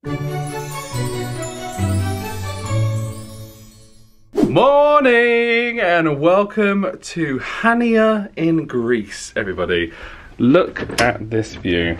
Morning and welcome to Chania in Greece, everybody. Look at this view.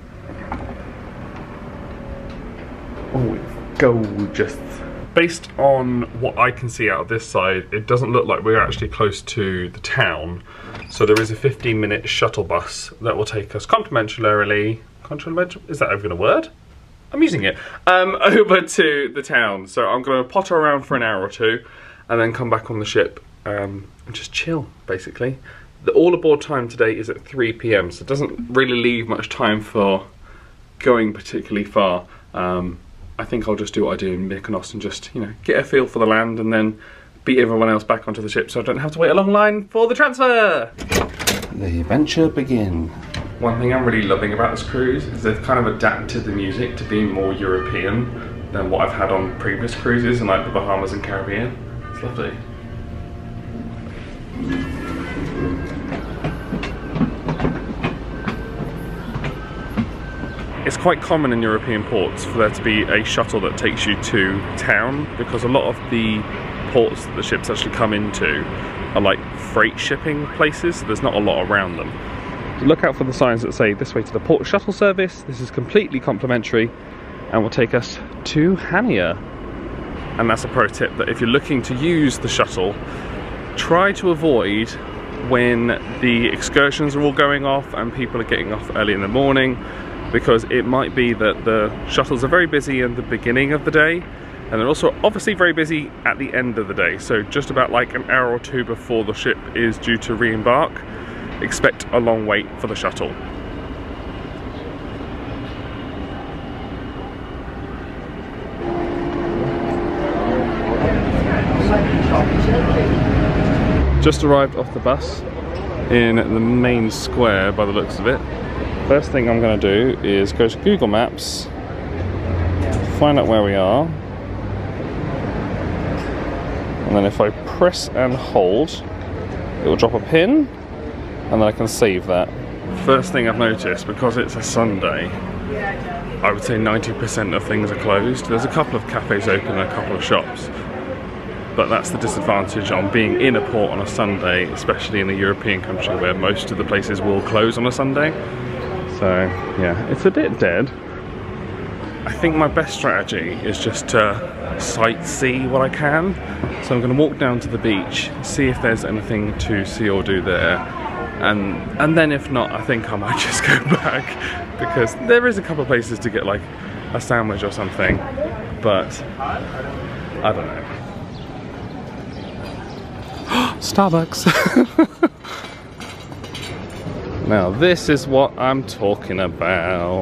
Oh, it's gorgeous. Based on what I can see out of this side, it doesn't look like we're actually close to the town. So there is a 15-minute shuttle bus that will take us complimentarily, is that even a word? I'm using it, over to the town. So I'm gonna potter around for an hour or two and then come back on the ship and just chill, basically. The all aboard time today is at 3 PM, so it doesn't really leave much time for going particularly far. I think I'll just do what I do in Mykonos and just, you know, get a feel for the land and then beat everyone else back onto the ship so I don't have to wait a long line for the transfer. The adventure begins. One thing I'm really loving about this cruise is they've kind of adapted the music to be more European than what I've had on previous cruises in like the Bahamas and Caribbean. It's lovely. It's quite common in European ports for there to be a shuttle that takes you to town, because a lot of the ports that the ships actually come into are like freight shipping places, so there's not a lot around them. So look out for the signs that say this way to the port shuttle service, this is completely complimentary and will take us to Chania. And that's a pro tip, that if you're looking to use the shuttle, try to avoid when the excursions are all going off and people are getting off early in the morning, because it might be that the shuttles are very busy in the beginning of the day and they're also obviously very busy at the end of the day. So just about like an hour or two before the ship is due to re-embark, expect a long wait for the shuttle. Just arrived off the bus in the main square by the looks of it. First thing I'm going to do is go to Google Maps, find out where we are, and then if I press and hold, it will drop a pin, and then I can save that. First thing I've noticed, because it's a Sunday, I would say 90% of things are closed. There's a couple of cafes open and a couple of shops. But that's the disadvantage on being in a port on a Sunday, especially in a European country where most of the places will close on a Sunday. So yeah, it's a bit dead. I think my best strategy is just to sightsee what I can. So I'm going to walk down to the beach, see if there's anything to see or do there. And then if not, I think I might just go back, because there is a couple of places to get like a sandwich or something. But I don't know. Starbucks. Now this is what I'm talking about.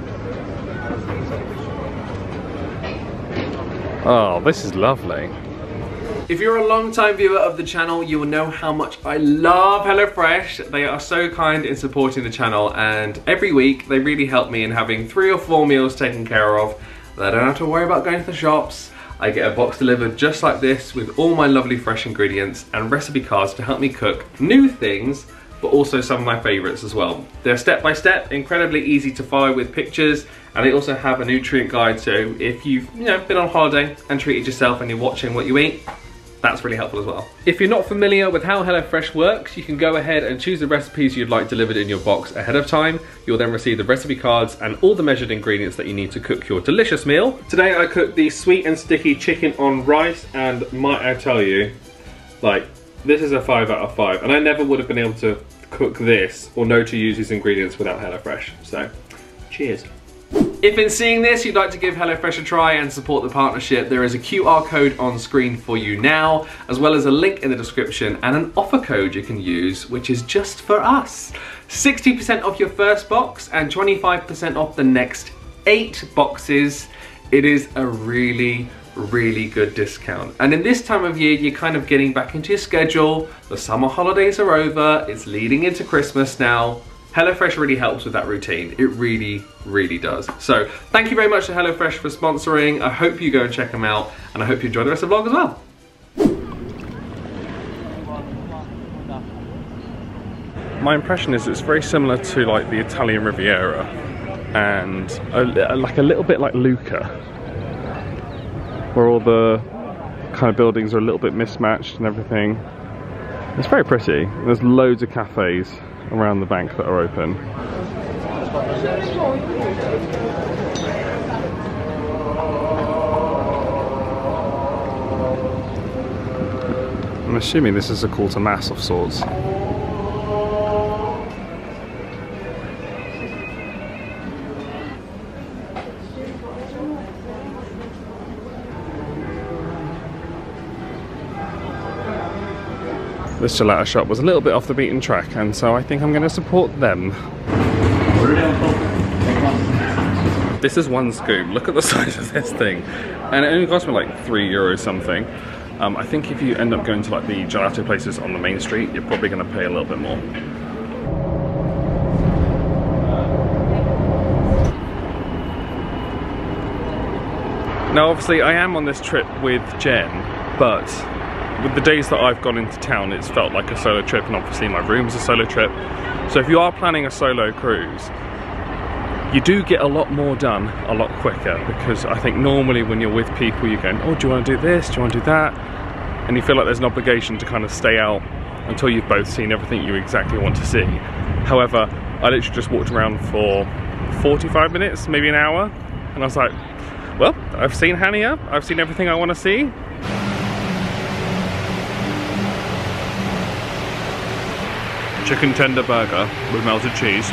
Oh, this is lovely. If you're a long-time viewer of the channel, you will know how much I love HelloFresh. They are so kind in supporting the channel, and every week they really help me in having 3 or 4 meals taken care of. I don't have to worry about going to the shops. I get a box delivered just like this with all my lovely fresh ingredients and recipe cards to help me cook new things, but also some of my favorites as well. They're step-by-step, incredibly easy to follow with pictures, and they also have a nutrient guide, so if you've been on holiday and treated yourself and you're watching what you eat, that's really helpful as well. If you're not familiar with how HelloFresh works, you can go ahead and choose the recipes you'd like delivered in your box ahead of time. You'll then receive the recipe cards and all the measured ingredients that you need to cook your delicious meal. Today I cooked the sweet and sticky chicken on rice, and might I tell you, like, this is a 5 out of 5, and I never would have been able to cook this or know to use these ingredients without HelloFresh, so cheers. If in seeing this you'd like to give HelloFresh a try and support the partnership, there is a QR code on screen for you now, as well as a link in the description and an offer code you can use, which is just for us. 60% off your first box and 25% off the next 8 boxes. It is a really good discount. And in this time of year, you're kind of getting back into your schedule. The summer holidays are over. It's leading into Christmas now. HelloFresh really helps with that routine. It really does. So thank you very much to HelloFresh for sponsoring. I hope you go and check them out, and I hope you enjoy the rest of the vlog as well. My impression is it's very similar to like the Italian Riviera, and like a little bit like Luca, where all the kind of buildings are a little bit mismatched and everything. It's very pretty. There's loads of cafes around the bank that are open. I'm assuming this is a call to mass of sorts. This gelato shop was a little bit off the beaten track, and so I think I'm going to support them. This is one scoop. Look at the size of this thing. And it only cost me like €3 something. I think if you end up going to like the gelato places on the main street, you're probably going to pay a little bit more. Now obviously I am on this trip with Jen, but with the days that I've gone into town, it's felt like a solo trip, and obviously my room's a solo trip. So if you are planning a solo cruise, you do get a lot more done a lot quicker, because I think normally when you're with people, you're going, oh, do you want to do this, do you want to do that? And you feel like there's an obligation to kind of stay out until you've both seen everything you exactly want to see. However, I literally just walked around for 45 minutes, maybe an hour, and I was like, well, I've seen Chania, I've seen everything I want to see. Chicken tender burger with melted cheese.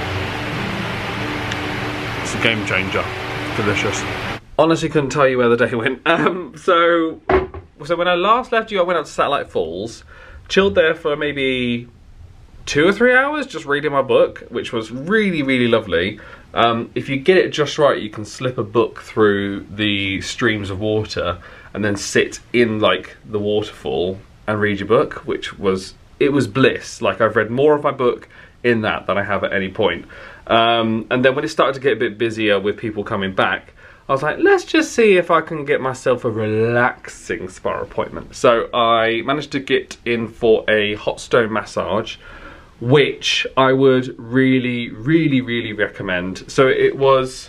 It's a game changer. Delicious. Honestly couldn't tell you where the day went. So when I last left you, I went out to Satellite Falls, chilled there for maybe 2 or 3 hours just reading my book, which was really, really lovely. If you get it just right, you can slip a book through the streams of water and then sit in like the waterfall and read your book, which was, it was bliss. Like, I've read more of my book in that than I have at any point. And then when it started to get a bit busier with people coming back, I was like, let's just see if I can get myself a relaxing spa appointment. So I managed to get in for a hot stone massage, which I would really, really, really recommend. So it was,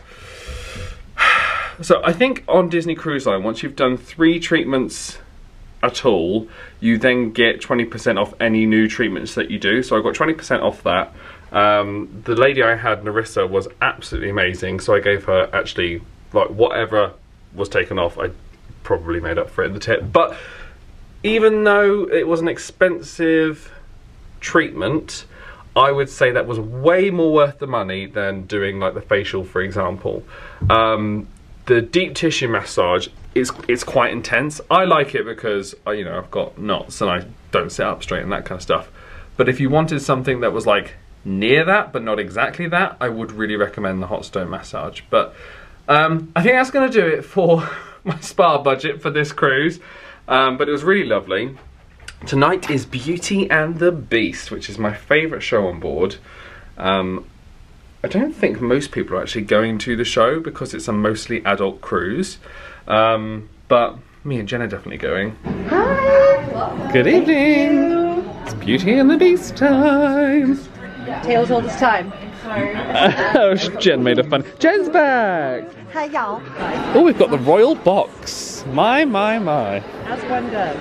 so I think on Disney Cruise Line, once you've done 3 treatments at all, you then get 20% off any new treatments that you do. So I got 20% off that. The lady I had, Narissa, was absolutely amazing. So I gave her actually, like, whatever was taken off, I probably made up for it in the tip. But even though it was an expensive treatment, I would say that was way more worth the money than doing like the facial, for example. The deep tissue massage is quite intense. I like it because you know, I've got knots and I don't sit up straight and that kind of stuff. But if you wanted something that was like near that but not exactly that, I would really recommend the hot stone massage. But I think that's going to do it for my spa budget for this cruise. But it was really lovely. Tonight is Beauty and the Beast, which is my favourite show on board. I don't think most people are actually going to the show because it's a mostly adult cruise. But me and Jen are definitely going. Hi! Good evening! It's Beauty and the Beast time! Tales all this time. Oh, Jen made a fun. Jen's back! Hi, y'all. Oh, we've got the royal box. My, my, my. As one does.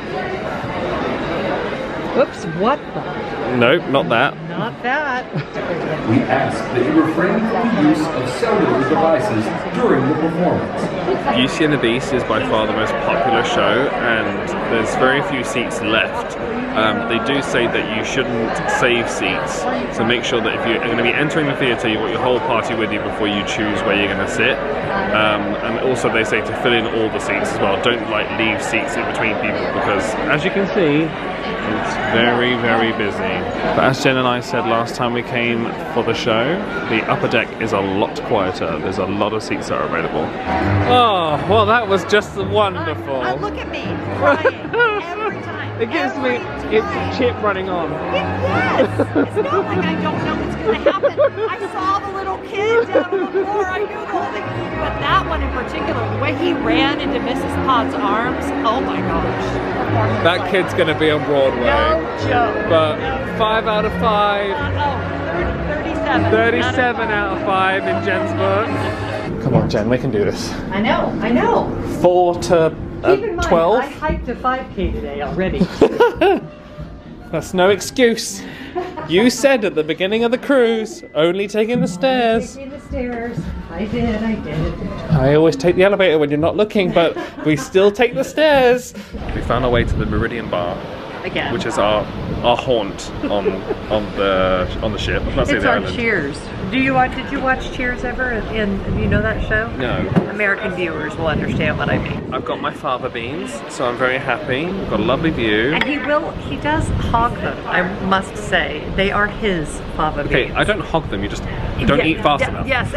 Oops, what the? Nope, not that. Not that. We ask that you refrain from the use of cellular devices during the performance. Beauty and the Beast is by far the most popular show, and there's very few seats left. They do say that you shouldn't save seats, so make sure that if you're going to be entering the theatre, you've got your whole party with you before you choose where you're going to sit. And also they say to fill in all the seats as well. Don't like leave seats in between people, because as you can see, it's very, very busy. But as Jen and I said last time we came for the show, the upper deck is a lot quieter. There's a lot of seats that are available. Oh, well, that was just wonderful. Look at me, crying every time. It gives me, it's Chip running on. Yes! It's not like I don't know what's going to happen. I saw the little kid down on the floor. I knew the whole thing. But that one in particular, the way he ran into Mrs. Pod's arms, oh my gosh. That kid's going to be on Broadway. No joke. But 5 out of 5. 30 seconds. 37. 37 out of 5 in Jen's book. Come on, Jen, we can do this. I know, I know. 4 to Keep in mind, 12. I hiked a 5K today already. That's no excuse. You said at the beginning of the cruise, only taking the stairs. Taking the stairs. I did. I always take the elevator when you're not looking, but we still take the stairs. We found our way to the Meridian Bar. Again. Which is our haunt on the ship. It's on Cheers. Did you watch Cheers ever? And do you know that show? No. American viewers will understand what I mean. I've got my fava beans, so I'm very happy. We've got a lovely view. And he does hog them, I must say. They are his fava beans. Okay, I don't hog them, you just don't eat fast enough. Yes.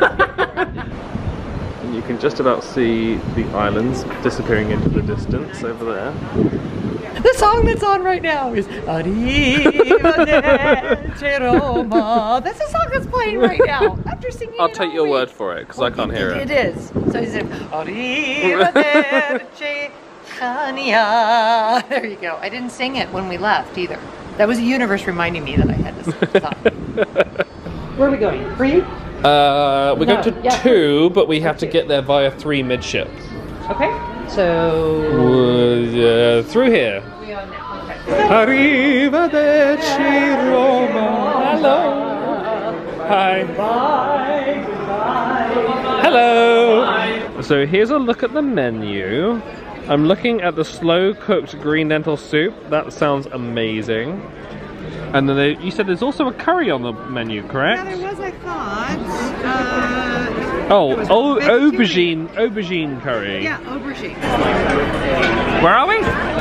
And you can just about see the islands disappearing into the distance over there. The song that's on right now is Arrivederci Roma. That's the song that's playing right now. After singing I'll it take all your week. word for it, because I can't hear it. It is. So he said, Arrivederci Chania. There you go. I didn't sing it when we left either. That was the universe reminding me that I had this song. Where are we going? Crete? We're going to 2, but we have to get there via 3 midship. Okay. So through here. Arrivederci Roma. Hello. Hi. Bye. Hello. So here's a look at the menu. I'm looking at the slow cooked green lentil soup. That sounds amazing. And then you said there's also a curry on the menu, correct? Yeah, there was, I thought. Aubergine curry. Yeah, aubergine. Where are we?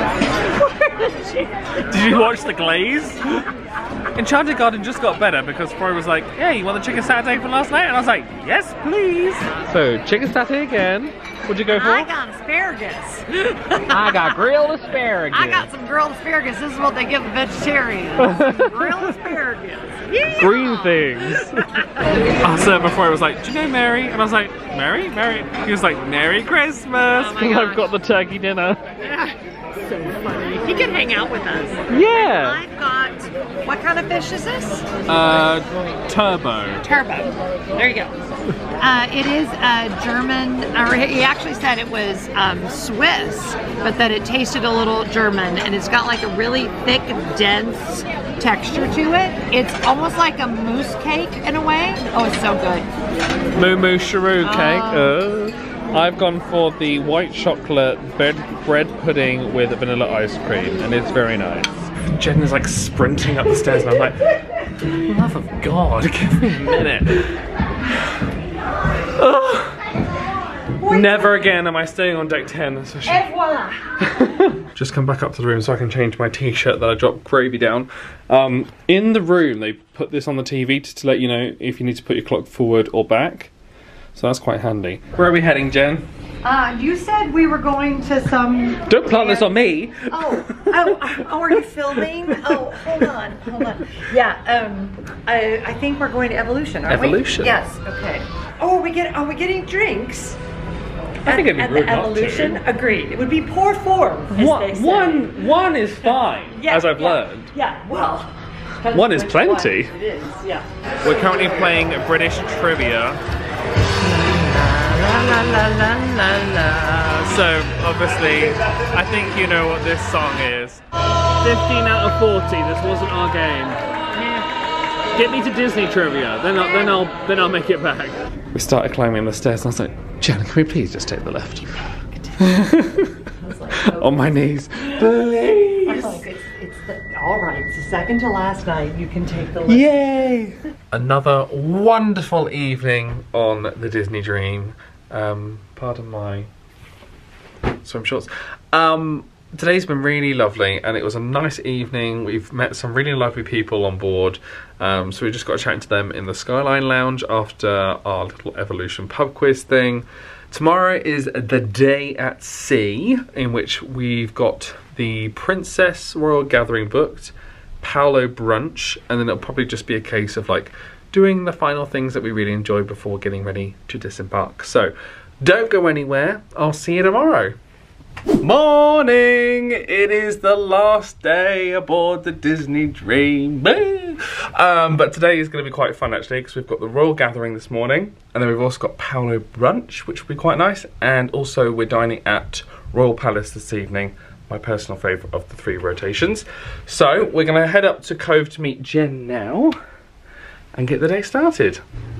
Did you watch The Glaze? Enchanted Garden just got better because Froy was like, "Hey, you want the chicken satay from last night?" And I was like, "Yes, please." So chicken satay again. What'd you go for? I got asparagus. I got grilled asparagus. I got some grilled asparagus. This is what they give vegetarians. Grilled asparagus. Yeah. Green things. Our server before was like, "Do you know Mary?" And I was like, "Mary? Mary?" He was like, "Merry Christmas." Oh my And I've gosh. got the turkey dinner. Yeah. So funny. He can hang out with us. Yeah. I've got, what kind of fish is this? Turbo. Turbo. There you go. It is a German, or he actually said it was Swiss, but that it tasted a little German, and it's got like a really thick, dense texture to it. It's almost like a mousse cake in a way. Oh, it's so good. Moo Moo Chirou cake. I've gone for the white chocolate bread pudding with vanilla ice cream, and it's very nice. Jen is like sprinting up the stairs, and I'm like, love of God, give me a minute. Never again am I staying on deck 10. Especially. Et voila! Just come back up to the room so I can change my t-shirt that I dropped gravy down. In the room, they put this on the TV to let you know if you need to put your clock forward or back. So that's quite handy. Where are we heading, Jen? You said we were going to some... Don't plant this on me! Oh, are you filming? Oh, hold on. Yeah, I think we're going to Evolution, aren't we? Evolution? Yes, okay. Oh, are we getting drinks? I think it'd be rude not Evolution? to. Agreed. It would be poor form, as they say. One is fine, as I've learned. Yeah, well... One is plenty. It is, yeah. We're currently playing British trivia. La la la la la la. So, obviously, I think you know what this song is. 15 out of 40, this wasn't our game. Get me to Disney trivia, then I'll make it back. We started climbing the stairs and I was like, Jen, can we please just take the left? On my knees. Please! Alright, it's the second to last night. You can take the left. Yay! Another wonderful evening on the Disney Dream. Pardon my swim shorts. Today's been really lovely and it was a nice evening. We've met some really lovely people on board. So we just got chatting to them in the Skyline Lounge after our little Evolution pub quiz thing. Tomorrow is the day at sea, in which we've got the Princess Royal Gathering booked, Palo Brunch, and then it'll probably just be a case of like doing the final things that we really enjoy before getting ready to disembark. So don't go anywhere. I'll see you tomorrow. Morning! It is the last day aboard the Disney Dream. But today is going to be quite fun actually, because we've got the Royal Gathering this morning, and then we've also got Palo Brunch, which will be quite nice, and also we're dining at Royal Palace this evening, my personal favourite of the 3 rotations. So we're going to head up to Cove to meet Jen now and get the day started.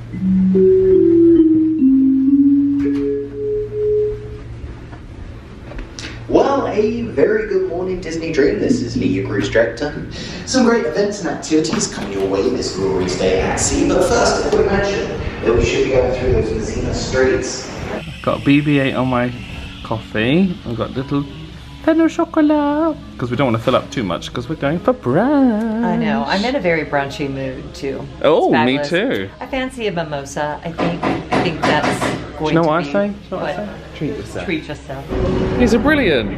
Well, a very good morning, Disney Dream. This is Lee, your cruise director. Some great events and activities coming your way this glorious day at sea. But first, I would mention that we should be going through those Messina streets. Got BB-8 on my coffee. I've got little pain au chocolat, because we don't want to fill up too much because we're going for brunch. I know. I'm in a very brunchy mood too. Oh, me too. I fancy a mimosa. I think that's going to be. Do you know what I say? Treat yourself. Treat yourself. These are brilliant.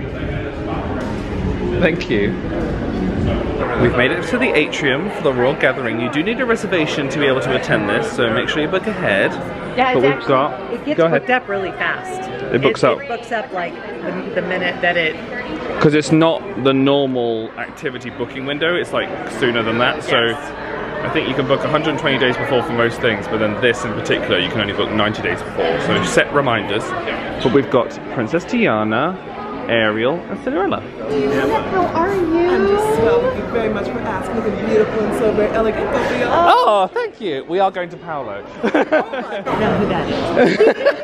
Thank you. We've made it to the atrium for the Royal Gathering. You do need a reservation to be able to attend this, so make sure you book ahead. Yeah, but it gets booked up really fast. It books up. It books up like the minute that it. Because it's not the normal activity booking window. It's like sooner than that. So. Yes. I think you can book 120 days before for most things, but then this in particular, you can only book 90 days before. So set reminders. But we've got Princess Tiana, Ariel, and Cinderella. How are you? I'm just swell. Thank you very much for asking. Looking beautiful and so very elegant. Oh, thank you. We are going to Paolo. I know who that is.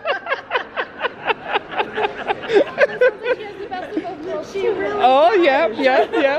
She really Oh, yeah. Do you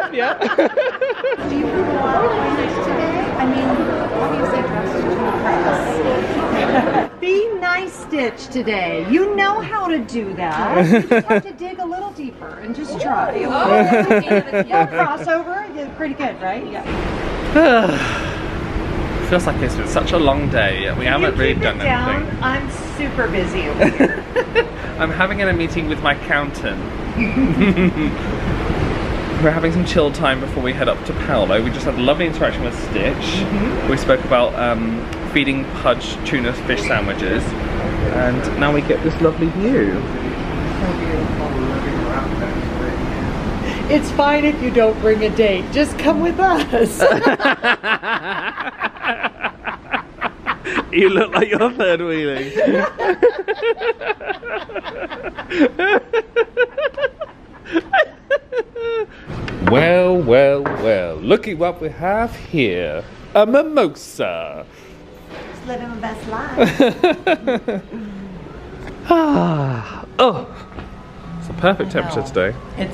want today? I mean, obviously dressed to Be nice, Stitch, today. You know how to do that. You just have to dig a little deeper and just try. Yeah, crossover. You're pretty good, right? Yeah. Feels like it's been such a long day, yet we haven't really done anything. I'm super busy over here. I'm having a meeting with my accountant. We're having some chill time before we head up to Paolo. We just had a lovely interaction with Stitch. We spoke about feeding Pudge tuna fish sandwiches, and now we get this lovely view. It's fine if you don't bring a date. Just come with us. You look like you're third wheeling. Well, looky what we have here. A mimosa. Just living my best life. It's a perfect temperature today.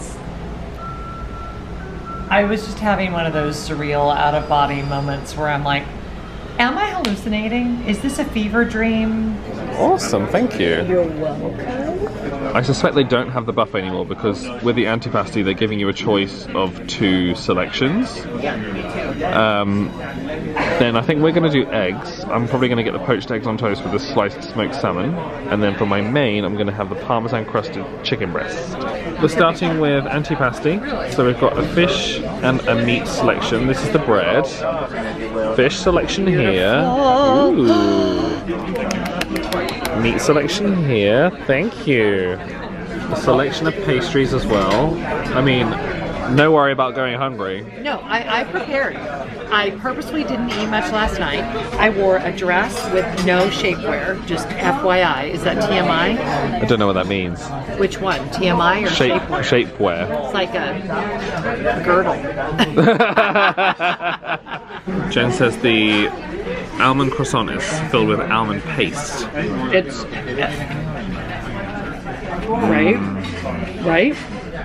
I was just having one of those surreal out-of-body moments where I'm like, am I hallucinating? Is this a fever dream? Awesome, thank you. You're welcome. I suspect they don't have the buffet anymore because with the antipasti they're giving you a choice of 2 selections. Then I think we're going to do eggs. I'm probably going to get the poached eggs on toast with the sliced smoked salmon. And then for my main, I'm going to have the parmesan crusted chicken breast. We're starting with antipasti. So we've got a fish and a meat selection. This is the bread. Fish selection here. Ooh. Meat selection here. Thank you. A selection of pastries as well. I mean, no worry about going hungry. No, I prepared. I purposely didn't eat much last night. I wore a dress with no shapewear, just FYI. Is that TMI? I don't know what that means. Which one? TMI or shapewear? Shapewear. It's like a girdle. Jen says the almond croissant is filled with almond paste. It's right.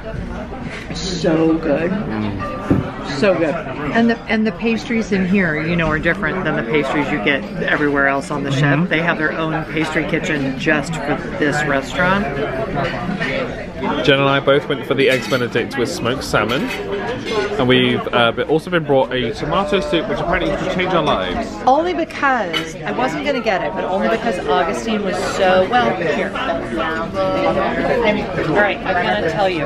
So good. So good. And the pastries in here, you know, are different than the pastries you get everywhere else on the ship. They have their own pastry kitchen just for this restaurant. Jen and I both went for the Eggs Benedict with smoked salmon. And we've also been brought a tomato soup, which apparently could change our lives. Only because, I wasn't going to get it, but only because Augustine was so, well, here. Alright, I'm going to tell you.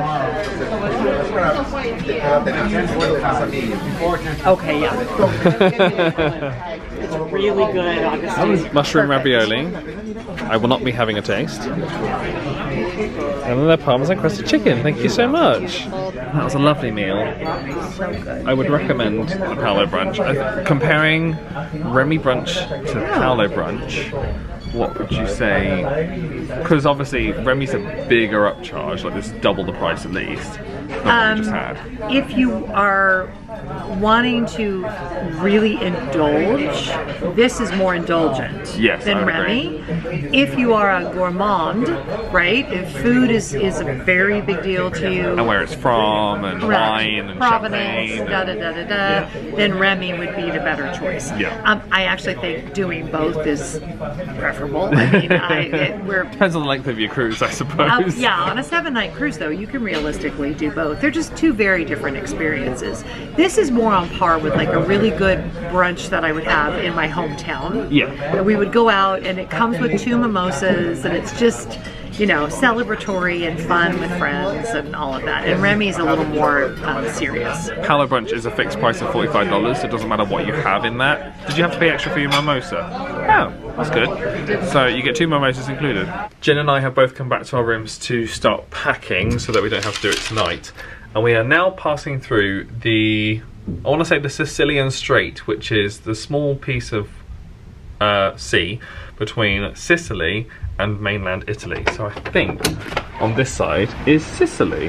Okay, yeah. It's really good, Augustine. Mushroom ravioli. I will not be having a taste. And then the parmesan was encrusted chicken. Thank you so much. That was a lovely meal. So good. I would recommend the Palo Brunch. Comparing Remy Brunch to Palo Brunch, what would you say? Because obviously Remy's a bigger upcharge, like this double the price at least. Than what we just had. If you are wanting to really indulge, this is more indulgent than Remy. If you are a gourmand, right? If food is a very big deal to you, and where it's from, and wine, and Provenance, champagne, then Remy would be the better choice. Yeah. I actually think doing both is preferable. I mean, depends on the length of your cruise, I suppose. yeah, on a 7-night cruise though, you can realistically do both. They're just two very different experiences. This is more on par with like a really good brunch that I would have in my hometown. Yeah. We would go out and it comes with 2 mimosas and it's just, you know, celebratory and fun with friends and all of that. And Remy's a little more serious. Palo Brunch is a fixed price of $45. It doesn't matter what you have in that. Did you have to pay extra for your mimosa? Oh, that's good. So you get 2 mimosas included. Jen and I have both come back to our rooms to start packing so that we don't have to do it tonight. And we are now passing through the, I want to say the Sicilian Strait, which is the small piece of sea between Sicily and mainland Italy. So I think on this side is Sicily.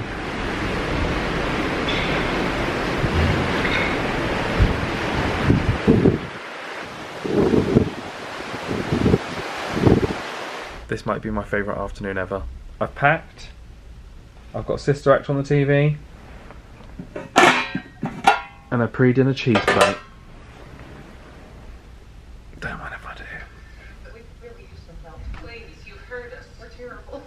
This might be my favourite afternoon ever. I've packed, I've got Sister Act on the TV, and a pre-dinner cheese plate. Don't mind if I do. We really use some help. Please, you've heard us. We're terrible.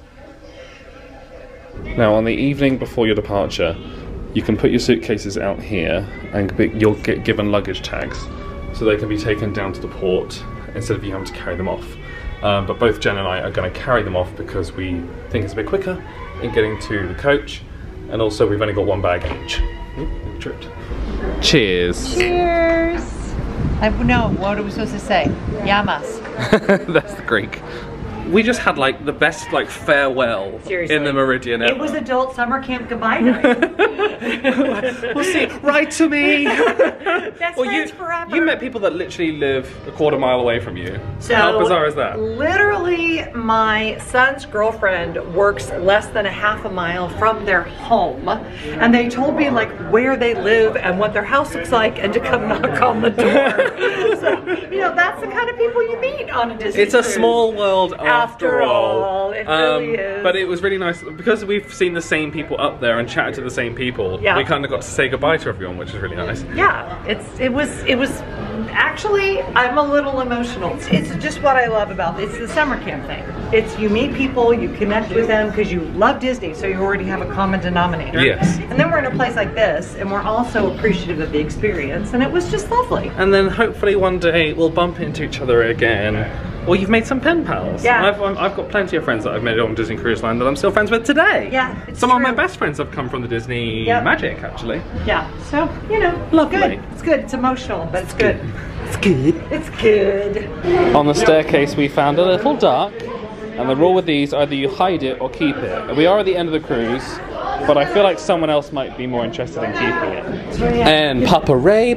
Now, on the evening before your departure, you can put your suitcases out here and you'll get given luggage tags so they can be taken down to the port instead of you having to carry them off. But both Jen and I are going to carry them off because we think it's a bit quicker in getting to the coach, and also we've only got 1 bag each. Ooh, tripped. Cheers. Cheers. No, what are we supposed to say? Yamas. That's the Greek. We just had like the best like farewell in the Meridian ever. It was adult summer camp goodbye night. We'll see. Write to me. Best friends forever. You met people that literally live a quarter mile away from you. So how bizarre is that? Literally, my son's girlfriend works less than a half a mile from their home, and they told me like where they live and what their house looks like, and to come knock on the door. So you know that's the kind of people you meet on a Disney It's a cruise. small world. After all, it really is. But it was really nice because we've seen the same people up there and chatted to the same people. Yeah. We kind of got to say goodbye to everyone, which is really nice. Yeah, it was actually, I'm a little emotional. It's just what I love about it. It's the summer camp thing. It's you meet people, you connect with them because you love Disney, so you already have a common denominator. Yes. And then we're in a place like this, and we're also appreciative of the experience, and it was just lovely. And then hopefully one day we'll bump into each other again. Well, you've made some pen pals. Yeah. I've got plenty of friends that I've made on Disney Cruise Line that I'm still friends with today. Yeah, it's Some of my true. best friends have come from the Disney Yep. magic, actually. Yeah, so, you know, Lovely. good. It's good. It's emotional, but it's good. It's good. It's good. On the staircase we found a little duck, and the rule with these, either you hide it or keep it. We are at the end of the cruise, but I feel like someone else might be more interested in keeping it. And Papa Ray.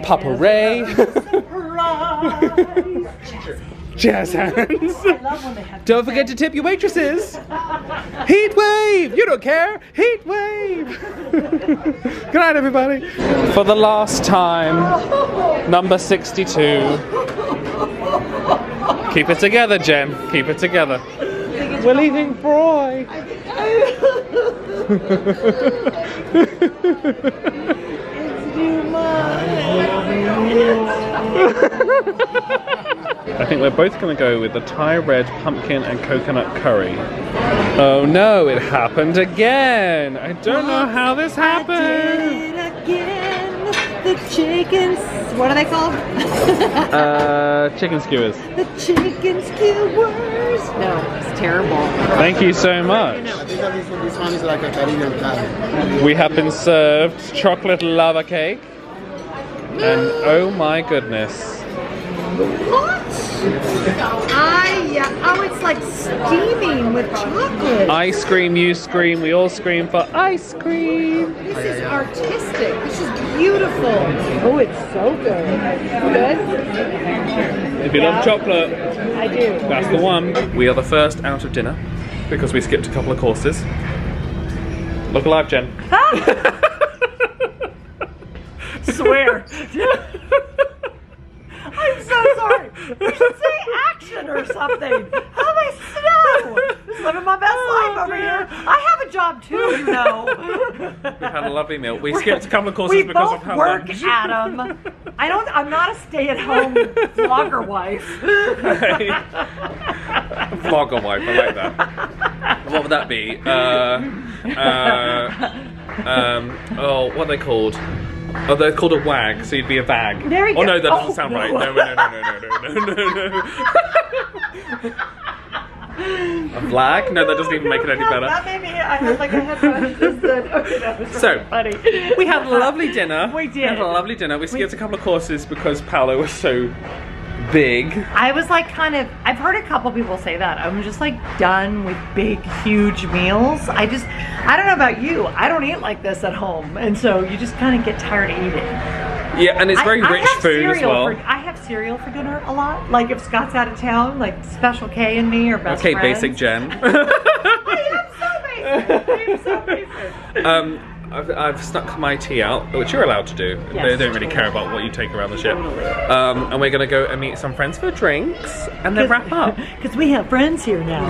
Jazz hands. I love when they have Don't forget to tip your waitresses. Heat wave. You don't care. Heat wave. Good night, everybody. For the last time, number 62. Keep it together, Jen. Keep it together. We're leaving Broy. I think we're both going to go with the Thai red pumpkin and coconut curry. Oh no, it happened again! I don't know how this happened! Again, the chickens, what are they called? Chicken skewers. The chicken skewers. No, it's terrible. Thank you so much. This one is like a Caribbean curry. We have been served chocolate lava cake. And oh my goodness. What? Oh, it's like steaming with chocolate. I scream, you scream, we all scream for ice cream. This is artistic. This is beautiful. Oh, it's so good. Good? If you love chocolate, I do. that's the one. We are the first out of dinner because we skipped a couple of courses. Look alive, Jen. Swear. I'm so sorry. You should say action or something. How am I snow? Just living my best life over here. I have a job too, you know. We've had a lovely meal. We skipped a couple of courses because of how work, Adam. I'm not a stay-at-home vlogger wife. Vlogger wife, I like that. What would that be? Oh, what are they called? Oh, they're called a wag, so you'd be a vag. There we go. Oh no, that doesn't sound right. No. A flag? No, that doesn't even make it any better. That made me, I had like a headphone. Okay, that was So, funny. We had a lovely dinner. We did. We had a lovely dinner. We skipped a couple of courses because Palo was so big. I was like I've heard a couple people say that. I'm just like done with big, huge meals. I don't know about you. I don't eat like this at home. And so you just kind of get tired of eating. Yeah, and it's very rich food as well. I have cereal for dinner a lot. Like if Scott's out of town, like Special K and me are best friends. Okay, basic Jen. I am so basic. I've stuck my tea out, which you're allowed to do. Yes, they don't really care about what you take around the ship. And we're gonna go and meet some friends for drinks and then wrap up. Because we have friends here now.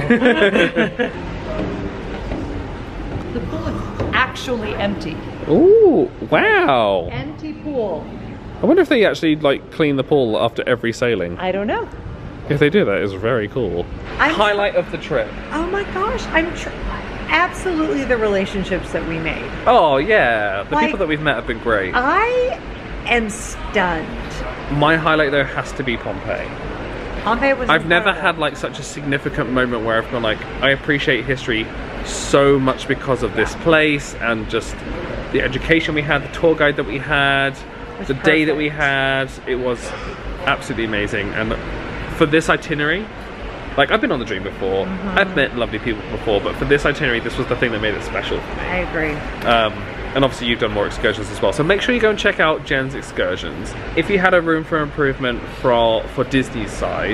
The pool is actually empty. Ooh, wow. Empty pool. I wonder if they actually like clean the pool after every sailing. I don't know. If they do, that is very cool. Highlight of the trip. Oh my gosh, absolutely the relationships that we made. Oh yeah, the people that we've met have been great. I am stunned. My highlight though has to be Pompeii. Pompeii was I've never had like such a significant moment where I've gone like, I appreciate history so much because of this place and just the education we had, the tour guide that we had, the day that we had. It was absolutely amazing. And for this itinerary, like I've been on the Dream before, I've met lovely people before, but for this itinerary, this was the thing that made it special for me. I agree. And obviously you've done more excursions as well, so make sure you go and check out Jen's excursions. If you had a room for improvement for Disney's side,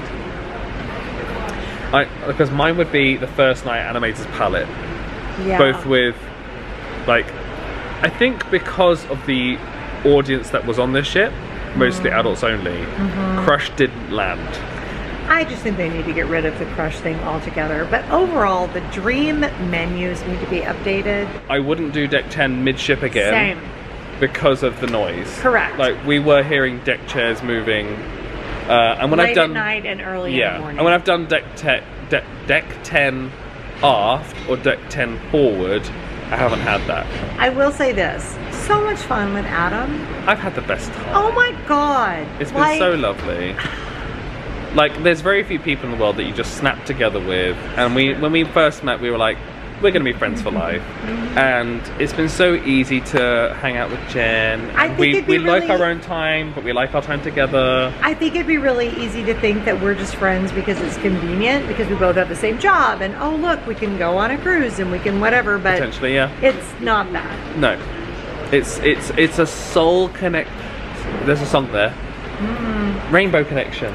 because mine would be the first night Animator's Palette. Yeah. Both with, like, I think because of the audience that was on this ship, mostly adults only, Crush didn't land. I just think they need to get rid of the Crush thing altogether. But overall, the Dream menus need to be updated. I wouldn't do Deck 10 mid-ship again. Same. Because of the noise. Correct. Like, we were hearing deck chairs moving. And when late I've done... at night and early in the morning. And when I've done Deck 10 aft or Deck 10 forward, I haven't had that. I will say this. So much fun with Adam. I've had the best time. Oh my God. It's been so lovely. Like, there's very few people in the world that you just snap together with. And when we first met, we were like, we're going to be friends for life. And it's been so easy to hang out with Jen. We like our own time, but we like our time together. I think it'd be really easy to think that we're just friends because it's convenient, because we both have the same job, and oh look, we can go on a cruise and we can whatever, but potentially, yeah. It's not that. No. It's a soul connect. There's a song there. Rainbow Connection.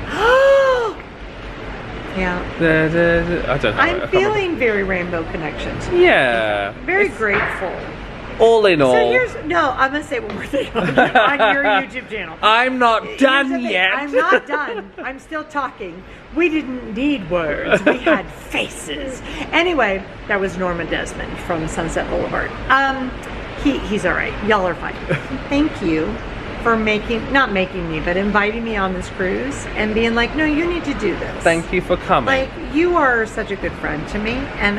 Yeah. I don't know. I'm feeling very Rainbow Connections. Yeah. Very grateful. All in all. I'm gonna say one more thing on your YouTube channel. I'm not done yet. I'm not done. I'm still talking. We didn't need words. We had faces. Anyway, that was Norma Desmond from Sunset Boulevard. He's all right. Y'all are fine. Thank you for inviting me on this cruise and being like, no, you need to do this. Thank you for coming. Like, you are such a good friend to me, and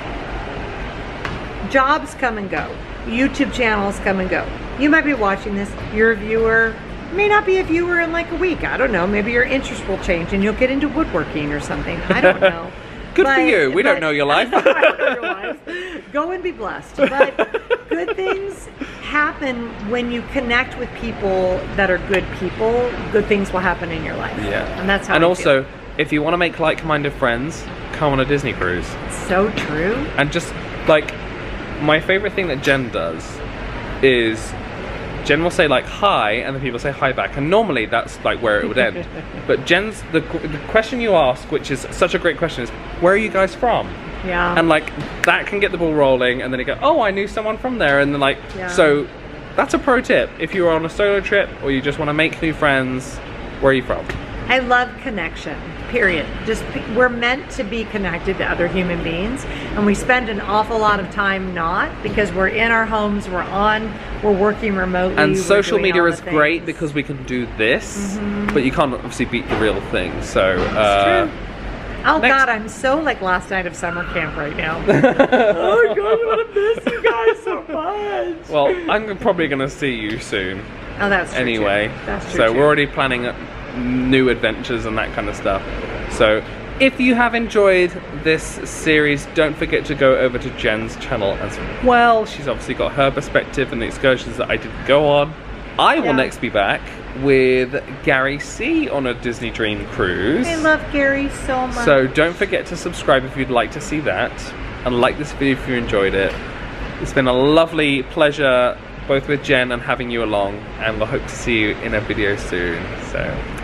jobs come and go. YouTube channels come and go. You might be watching this, you're a viewer, may not be a viewer in like a week, I don't know, maybe your interest will change and you'll get into woodworking or something, I don't know. Good for you, we don't know your life. I don't know your life. Go and be blessed. But good things happen when you connect with people that are good people. Good things will happen in your life. Yeah. And that's how And I also, feel. if you want to make like-minded friends, come on a Disney cruise. So true. And just like, my favorite thing that Jen does is Jen will say like hi, and then people say hi back, and normally that's like where it would end. But Jen's the question you ask, which is such a great question, is where are you guys from? Yeah. And like that can get the ball rolling, and then you go, oh, I knew someone from there, and then like so that's a pro tip. If you're on a solo trip or you just want to make new friends, where are you from? I love connection, period. Just we're meant to be connected to other human beings, and we spend an awful lot of time not, because we're in our homes, we're working remotely. And social media is great because we can do this, but you can't obviously beat the real thing. So it's true. Oh God, I'm so like last night of summer camp right now. Oh God, I want to miss you guys so much. Well, I'm probably gonna see you soon. Oh, that's true. Anyway, that's true. So we're already planning new adventures and that kind of stuff. So if you have enjoyed this series, don't forget to go over to Jen's channel as well. She's obviously got her perspective and the excursions that I didn't go on. I will next be back with Gary C on a Disney Dream cruise. I love Gary so much. So don't forget to subscribe if you'd like to see that, and like this video if you enjoyed it. It's been a lovely pleasure both with Jen and having you along, and we'll hope to see you in a video soon. So